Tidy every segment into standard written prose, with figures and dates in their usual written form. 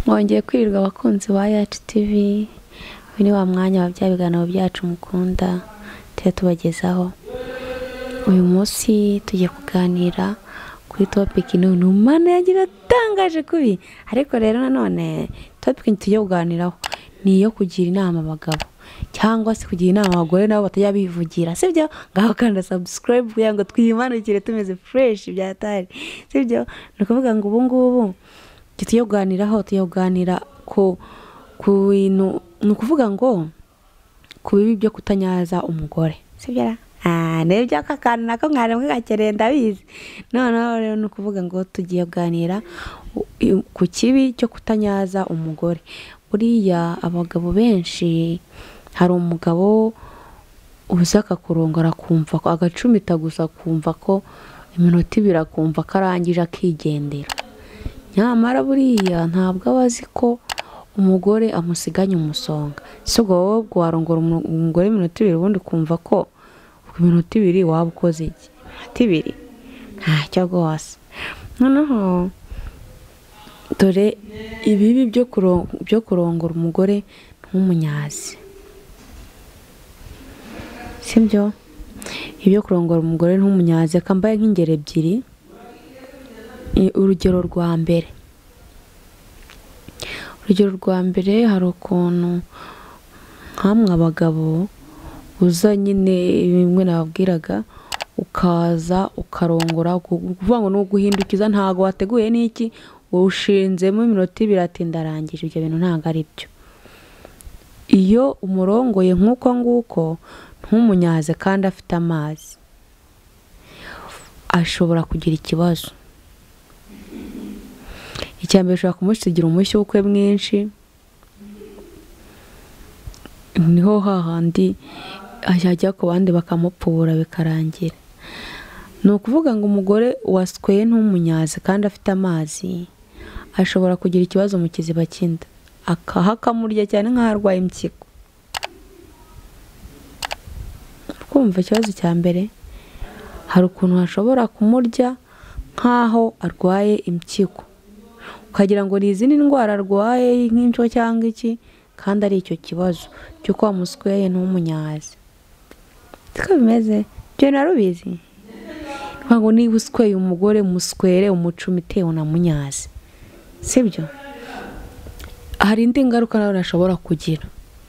Mwongeye kwirirwa abakunzi ba Yacu TV. Uyu ni wa mwanya wa bya biganiro byacu mukunda tubagezaho. Uyu munsi tugiye kuganira kuri topic n'umwana yagira tangaje kubi. Ariko rero nanone topic tugiye kuganiraho ni iyo kugira inama abagabo cyangwa se kugira inama abagore nabo batajya bivugira, sibyo? Ngaho kanda subscribe kugira ngo twimanukire tumeze fresh byatari, sibyo? Nukuvuga ngo ubu ngubu tugiye kuganira ku bintu, nukuvuga ngo ku bibi byo kutanyaza umugore, sibyo? Nebyo akakana nako mwaramwe gakerenda bizi. None rero nukuvuga ngo tugiye kuganira ku kibi cyo kutanyaza umugore. Buriya abagabo benshi, hari umugabo uzaka kurongora kumva ko agacumita gusa, kumva ko iminota ibiri akumva karangije akigendera. Nyamara buriya ntabwo abazi ko umugore amusiganye umusonga. Si ubwo wowe warongora umugore iminota ibiri ubundi kumva ko iminota ibiri waba ukoze iki? Iminota ibiri ntacyo rwose. Noneho dore ibibi byo kurongora umugore ntumunyaze, sibyo? Ibyo kurongora umugore ntumunyaze kambaye nk'ingero ebyiri. Urugero rwa mbere hari ukuntu nkamwe abagabo uza nyine bimwe nababwiraga, ukaza ukarongora, kuvuga ngo ni uguhindukiza, ntago wateguye n'iki, ushinzemo iminota ibiri ati ndarangije. Ibyo bintu ntabwo ari byo. Iyo umurongoye nk'uko nguko ntumunyaze kandi afite amazi, ashobora kugira ikibazo. Icyambere ushobora kumusigira umushyukwe mwinshi, niho hahandi ajya ku bandi bakamupfura bikarangira. Ni ukuvuga ngo umugore wasweye ntumunyaze kandi afite amazi ashobora kugira ikibazo mu kiziba cy'inda, hakamurya cyane nk'aho arwaye impyiko. Kumva ikibazo cya mbere, hari ukuntu hashobora kumurya nk'aho arwaye impyiko, ukagira ngo ni izindi ndwara arwaye nk'impyiko cyangwa iki, kandi ari icyo kibazo cy'uko wamusweye ntumunyaze. Siko bimeze? Byo narubizi. Ngo niba usweye umugore muswere umucumite unamunyaze, sibyo? Hari indi ngaruka nawe ashobora kugira.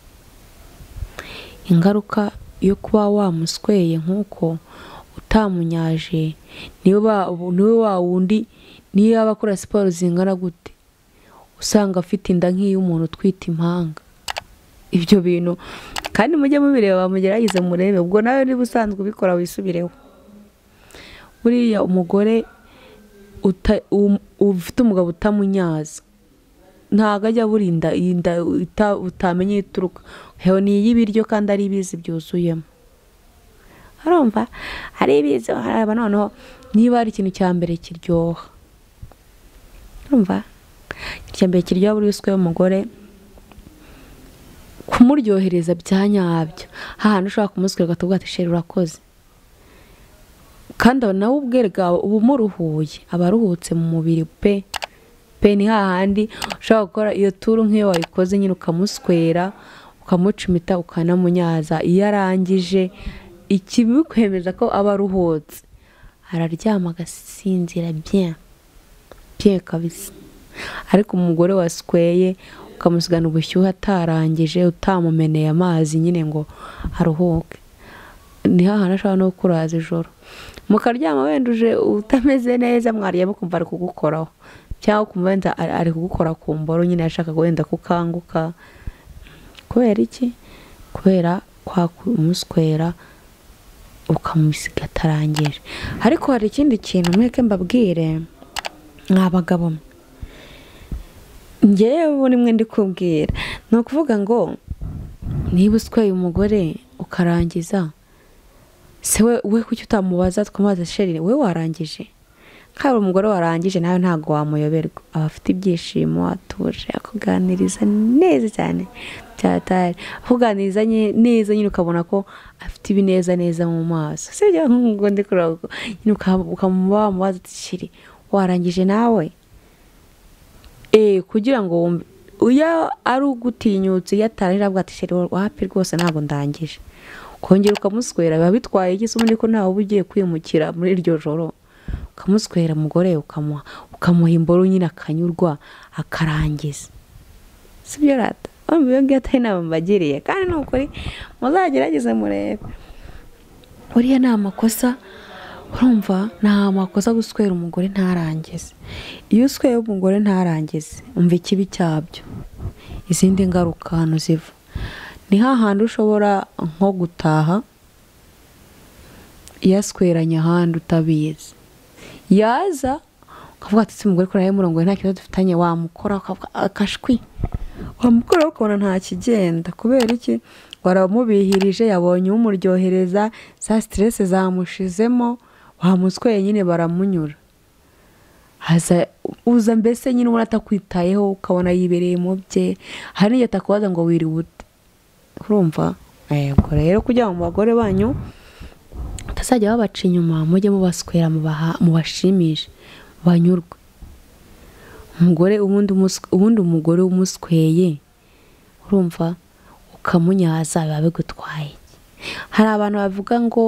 Ingaruka yo kuba wamusweye nk'uko utamunyaje, niwe wa wundi niyo yaba akora siporo zingana gute usanga afite inda nk'iy'umuntu utwite impanga. Ibyo bintu kandi mujye mubireba, mugerageze murebe, ubwo nawe niba usanzwe ubikora wisubireho. Buriya umugore ufite umugabo utamunyaza ntago ajya burinda inda utamenye ituruka. Heho ni y'ibiryo kandi ari ibizi byuzuyemo. Arumva ari ibizi, haraba noneho niba ari ikintu cya mbere kiryoha. Urumva icyambere kiryoha buri uswe umugore, kumuryohereza bya nyabyo. Hahandi ushobora kumuswera gatubwa ati sheri urakoze, kandi nawe ubwerega ubu muruhuye, abaruhutse mu mubiri pe. Ni hahandi ushobora gukora iyo turu nk'iyo wayikoze nyine ukamuswera ukamucumita ukanamunyaza. Iyo arangije ikibikwemeza ko aba aruhutse, araryama agasinzira bien kabisa. Ariko umugore wasweye ukamusigana ubushyuhe atarangije, utamumeneye amazi nyine ngo aruhuke, ni hahandi ashobora no kuraza ijoro mukaryama wenduje utameze neza, mwaryama kumva ari kugukoraho, cyangwa kumva wenda ari kugukora ku mboro nyine ashaka wenda kukanguka. Kubera iki? Kubera kwa kumuswera ukamusiga atarangije. Ariko hari ikindi kintu mweke mbabwire mwabagabo, njyewe nimwe ndi kubwira, ni ukuvuga ngo niba usweye umugore ukarangiza, se we kuki utamubaza twamaze sheri we warangije? Kandi umugore warangije nawe ntago wamuyoberwa, aba afite ibyishimo, atuje, akuganiriza neza cyane cyatari, akuganiriza neza nyine ukabona ko afite ibineza neza mu maso, sibyo? Ngo ndi kurako nyine ukamubaza ati sheri warangije nawe? kugira ngo wumve uya ari ugutinyutse yatarira bwa ati sheri wapi rwose ntabwo ndangije kongera ukamuswera biba bitwaye iki ubundi ko ntawe uba ugiye kwimukira muri iryo joro ukamuswera umugore ukamuha imboro nyine akanyurwa akarangiza sibyo rata iyo ngiyo atari inama mbagiriye kandi ni ukuri muzagerageze murebe uriya ni amakosa urumva ni amakosa guswera umugore ntarangize iyo usweye umugore ntarangize umva ikibi cyabyo izindi ngaruka hano ziva ni hahandi ushobora nko gutaha yasweranye ahandi utabizi yaza ukavuga ati umugore ko araye murongo nta kibazo dufitanye wamukora akashwi wamukora ukabona nta kigenda kubera iki waramubihirije yabonye umuryohereza za stress zamushizemo wamusweye nyine baramunyura uza mbese nyine ubona atakwitayeho ukabona yibereye mu bye hari n'igihe atakubaza ngo wiriwe ute urumva yego rero kugira ngo bagore banyu utazajya babaca inyuma mujye mubaswera mubashimishe banyurwe umugore ubundi umugore umusweye urumva ukamunyaza biba bigutwaye hari abantu bavuga ngo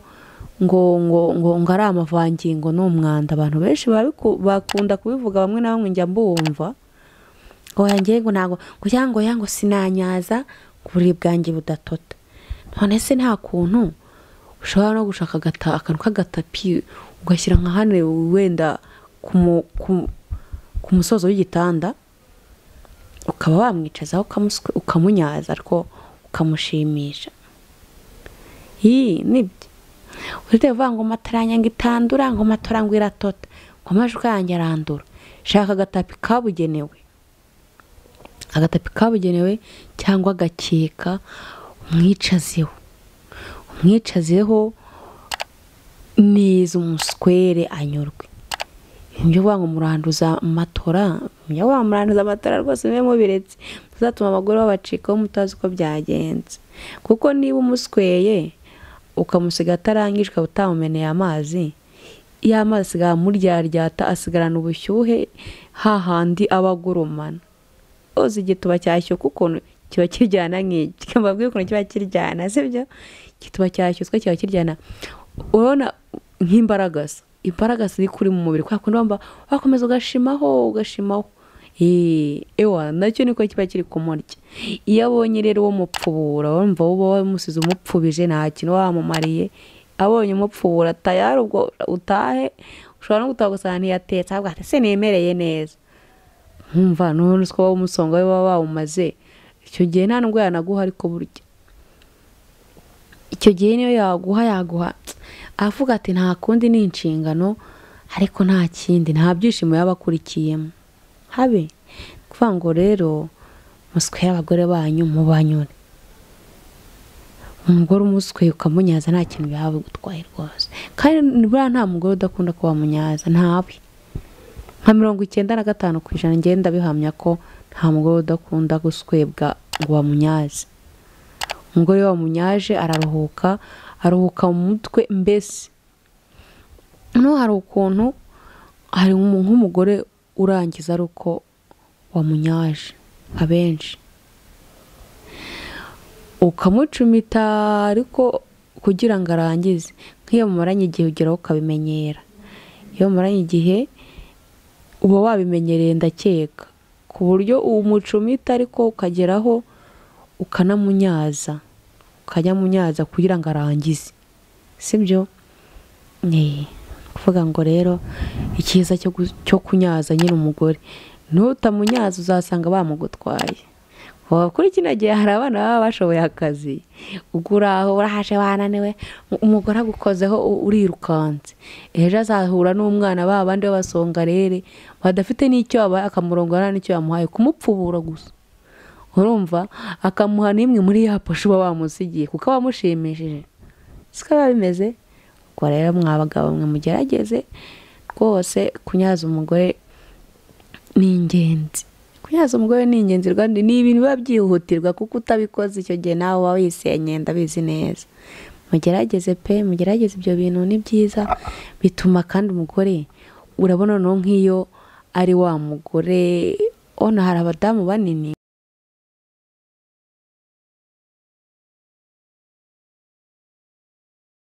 ari amavangingo n'umwanda abantu benshi bakunda kubivuga bamwe na bamwe njya mbumva ngo yangiye ngo ntago ngo sinanyaza kuri bwanjye budatota none se nta kuntu ushobora no gushaka akantu k'agatapi ugashyira nka hano wenda ku musozo w'igitanda ukaba wamwicazaho ukamunyaza ariko ukamushimisha nibyo urite vuga ngo mataranya ngo itandura ngo matora ngo iratota ngo amajwi yanjye arandura shaka agatapi kabugenewe cyangwa agakeka umwicazeho neza umuswere anyurwe ibyo uvuga ngo muranduza amatora rwose mube mubiretse muzatuma abagore babacikaho mutazi uko byagenze kuko niba umusweye ukamusiga atarangije ukaba utamumeneye amazi iyo amazi asigaye amuryaryata asigarana ubushyuhe hahandi aba agurumana uzi igituba cyashyuka ukuntu kiba kiryana nk'iki mbabwiye ukuntu kiba kiryana sibyo igituba cyashyutswe kiba kiryana urabona nk'imbaraga ziri kuri mu mubiri kwa kundi wakomeza ugashimaho nacyo niko kiba kiri kumurya iyo abonye rero uwo mupfubura wumva uba wamusize umupfubije nta kintu wamumariye abonye umupfubura tayari ubwo utahe ushobora no gutaha gusanga ntiyatetse ahubwo ati se nemereye neza nkumva none uko wowe umusonga we baba bawumaze icyo gihe nta nubwo yanaguha ariko burya icyo gihe niyo yaguha avuga ati nta kundi ni inshingano ariko nta kindi nta byishimo yaba akurikiyemo habe kuvuga ngo rero musweye abagore banyu mubanyure umugore umusweye ukamunyaza nta kintu yaba gutwaye rwose kandi nibura nta mugore udakunda kuba munyaza ntawe nka 95% ngenda bihamya ko nta mugore udakunda guswebwa ngo bamunyaze umugore wamunyaje araruhuka mu mutwe mbese no hari ukuntu hari nk'umugore urangiza ari uko wamunyaje abenshi ukamucumita ariko kugira ngo arangize nk'iyo mumaranye igihe ugeraho ukabimenyera iyo mumaranye igihe uba wabimenyereye ndakeka ku buryo umucumita ariko ukageraho ukanamunyaza kugira ngo arangize sibyo kuvuga ngo rero icyiza cyo kunyaza nyine umugore nutamunyaza uzasanga bamugutwaye kuri kino gihe hari abana baba bashoboye akazi uguraho urahaje bananiwe umugore agukozeho urirukanze ejo azahura n'umwana babandi babasonga rere badafite n'icyo abaye akamurongora n'icyo yamuhaye kumupfubura gusa urumva akamuha n'imwe muri ya posho bamusigiye kuko abamushimishije siko bimeze ubwo rero mwabagabo mwe mugerageze rwose kunyaza umugore ni ingenzi rwanda ni ibintu biba byihutirwa kuko utabikoze icyo gihe nawe uba wisenye ndabizi neza mugerageze ibyo bintu ni byiza bituma kandi umugore urabona no nk'iyo ari wa mugore ono hari abadamu banini